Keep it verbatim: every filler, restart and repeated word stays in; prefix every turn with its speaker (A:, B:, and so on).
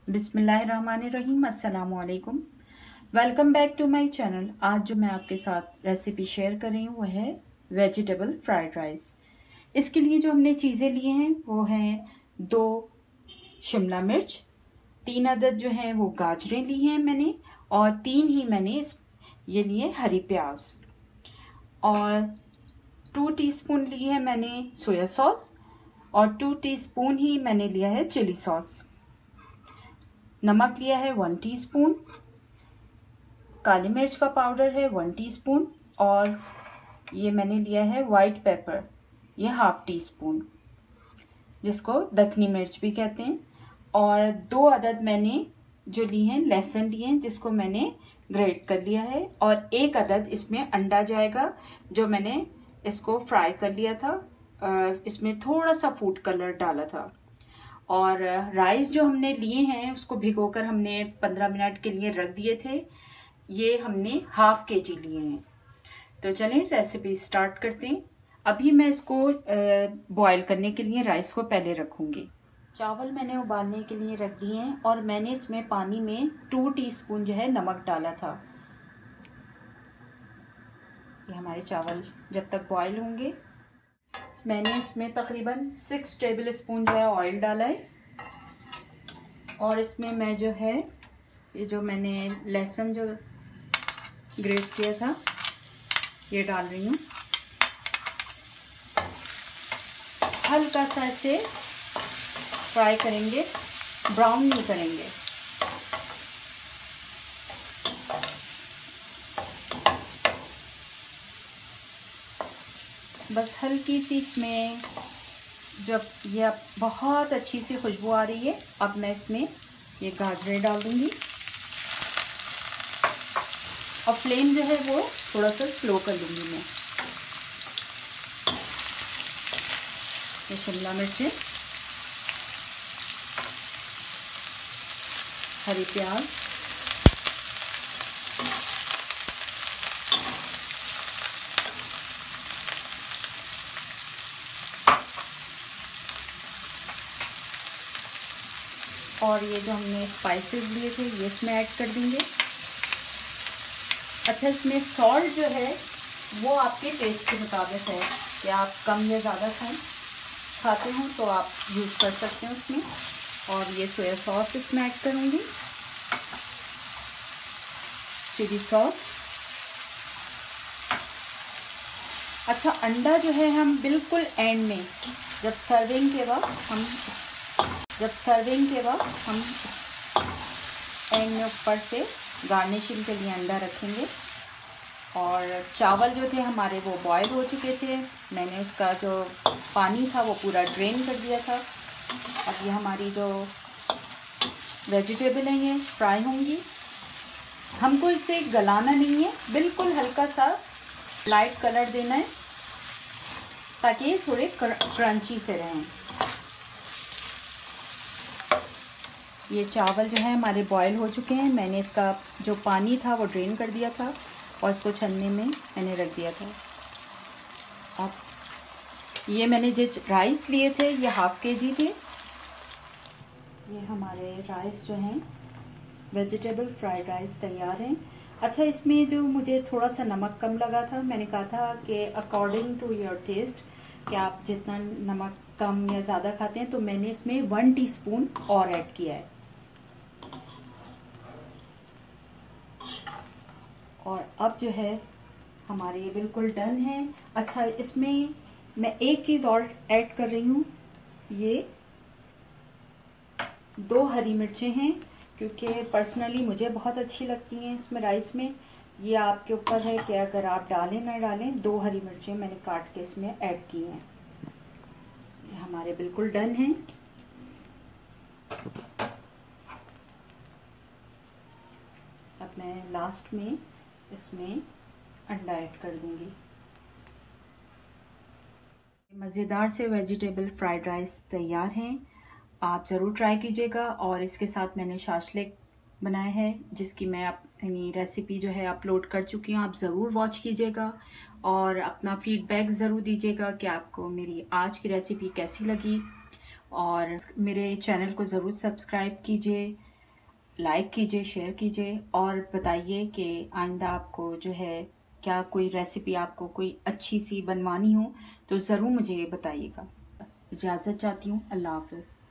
A: बिस्मिल्लाहिर्रहमानिर्रहीम, अस्सलाम वालेकुम। Welcome back to my channel. आज जो मैं आपके साथ रेसिपी शेयर कर रही हूँ वो है वेजिटेबल फ्राइड राइस। इसके लिए जो हमने चीज़ें लिए हैं वो हैं दो शिमला मिर्च, तीन अदद जो हैं वो गाजरें ली हैं मैंने, और तीन ही मैंने इस ये लिए हरी प्याज, और टू टीस्पून ली है मैंने सोया सॉस, और टू टीस्पून ही मैंने लिया है चिली सॉस। नमक लिया है वन टीस्पून, काली मिर्च का पाउडर है वन टीस्पून, और ये मैंने लिया है वाइट पेपर, ये हाफ टी स्पून, जिसको दखनी मिर्च भी कहते हैं। और दो अदद मैंने जो ली हैं लहसुन लिए हैं, जिसको मैंने ग्रेट कर लिया है, और एक अदद इसमें अंडा जाएगा जो मैंने इसको फ्राई कर लिया था, इसमें थोड़ा सा फूड कलर डाला था। और राइस जो हमने लिए हैं उसको भिगोकर हमने पंद्रह मिनट के लिए रख दिए थे, ये हमने हाफ के जी लिए हैं। तो चलें रेसिपी स्टार्ट करते हैं। अभी मैं इसको बॉईल करने के लिए राइस को पहले रखूंगी। चावल मैंने उबालने के लिए रख दिए हैं, और मैंने इसमें पानी में टू टीस्पून जो है नमक डाला था। ये हमारे चावल जब तक बॉईल होंगे, मैंने इसमें तकरीबन सिक्स टेबल स्पून जो है ऑयल डाला है, और इसमें मैं जो है ये जो मैंने लहसुन जो ग्रेट किया था ये डाल रही हूँ। हल्का सा इसे फ्राई करेंगे, ब्राउन नहीं करेंगे। बस हल्की सी इसमें जब ये बहुत अच्छी सी खुशबू आ रही है, अब मैं इसमें ये गाजरें डाल दूंगी, और फ्लेम जो है वो थोड़ा सा स्लो कर लूँगी मैं। ये शिमला मिर्च, हरी प्याज, और ये जो हमने स्पाइसेस लिए थे ये इसमें ऐड कर देंगे। अच्छा, इसमें सॉल्ट जो है वो आपके टेस्ट के मुताबिक है कि आप कम या ज़्यादा खाएं खाते हो तो आप यूज़ कर सकते हैं उसमें। और ये सोया सॉस इसमें ऐड करूँगी, चिली सॉस। अच्छा, अंडा जो है हम बिल्कुल एंड में जब सर्विंग के वक्त हम जब सर्विंग के वक्त हम एंड में ऊपर से गार्निशिंग के लिए अंडा रखेंगे। और चावल जो थे हमारे वो बॉयल हो चुके थे, मैंने उसका जो पानी था वो पूरा ड्रेन कर दिया था। अब ये हमारी जो वेजिटेबल हैं ये फ्राई होंगी। हमको इसे गलाना नहीं है, बिल्कुल हल्का सा लाइट कलर देना है ताकि ये थोड़े क्रंची से रहें। ये चावल जो है हमारे बॉयल हो चुके हैं, मैंने इसका जो पानी था वो ड्रेन कर दिया था, और इसको छन्ने में मैंने रख दिया था। अब ये मैंने जो राइस लिए थे ये हाफ के जी थे। ये हमारे राइस जो हैं वेजिटेबल फ्राइड राइस तैयार हैं। अच्छा, इसमें जो मुझे थोड़ा सा नमक कम लगा था, मैंने कहा था कि अकॉर्डिंग टू योर टेस्ट कि आप जितना नमक कम या ज़्यादा खाते हैं, तो मैंने इसमें वन टीस्पून और ऐड किया है। और अब जो है हमारे ये बिल्कुल डन है। अच्छा, इसमें मैं एक चीज़ और ऐड कर रही हूँ, ये दो हरी मिर्चें हैं, क्योंकि पर्सनली मुझे बहुत अच्छी लगती हैं इसमें राइस में। ये आपके ऊपर है कि अगर आप डालें ना डालें। दो हरी मिर्चें मैंने काट के इसमें ऐड की हैं। ये हमारे बिल्कुल डन हैं। अब मैं लास्ट में इसमें अंडा ऐड कर दूंगी। मज़ेदार से वेजिटेबल फ्राइड राइस तैयार हैं, आप ज़रूर ट्राई कीजिएगा। और इसके साथ मैंने शाशलिक बनाया है, जिसकी मैं अपनी रेसिपी जो है अपलोड कर चुकी हूँ, आप ज़रूर वॉच कीजिएगा और अपना फीडबैक ज़रूर दीजिएगा कि आपको मेरी आज की रेसिपी कैसी लगी। और मेरे चैनल को ज़रूर सब्सक्राइब कीजिए। लाइक कीजिए, शेयर कीजिए और बताइए कि आइंदा आपको जो है क्या कोई रेसिपी आपको कोई अच्छी सी बनवानी हो तो ज़रूर मुझे ये बताइएगा। इजाज़त चाहती हूँ। अल्लाह हाफ़िज़।